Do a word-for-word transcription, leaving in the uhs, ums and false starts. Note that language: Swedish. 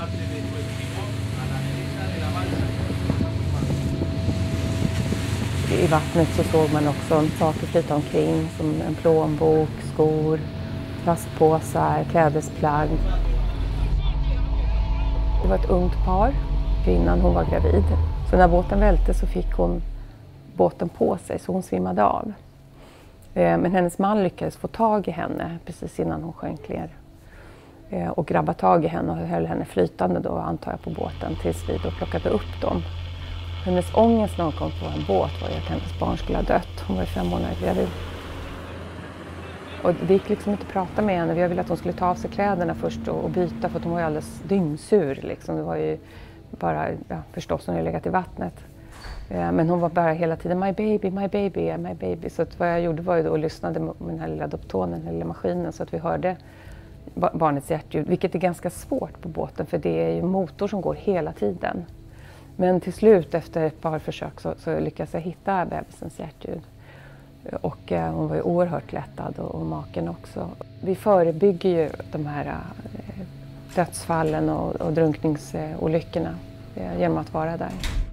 I vattnet så såg man också saker flyta omkring som en plånbok, skor, plastpåsar, klädesplagg. Det var ett ungt par, kvinnan hon var gravid. Så när båten välte så fick hon båten på sig så hon svimmade av. Men hennes man lyckades få tag i henne precis innan hon sjönk ner. Och grabba tag i henne och höll henne flytande då, antar jag, på båten tills vi då plockade upp dem. Hennes ångest när hon kom på en båt var ju att hennes barn skulle ha dött. Hon var ju fem månader gravid. Och det gick liksom inte att prata med henne. Vi ville att hon skulle ta av sig kläderna först och byta för att hon var ju alldeles dyngsur. Liksom. Det var ju bara, ja, förstås, hon hade legat i vattnet. Men hon var bara hela tiden my baby, my baby, my baby. Så att vad jag gjorde var ju då att lyssnade med den här lilla doptonen, den lilla maskinen, så att vi hörde barnets hjärtljud. Vilket är ganska svårt på båten för det är ju motor som går hela tiden. Men till slut efter ett par försök så, så lyckades jag hitta bebisens hjärtljud. Och eh, hon var ju oerhört lättad och, och maken också. Vi förebygger ju de här eh, dödsfallen och, och drunkningsolyckorna eh, genom att vara där.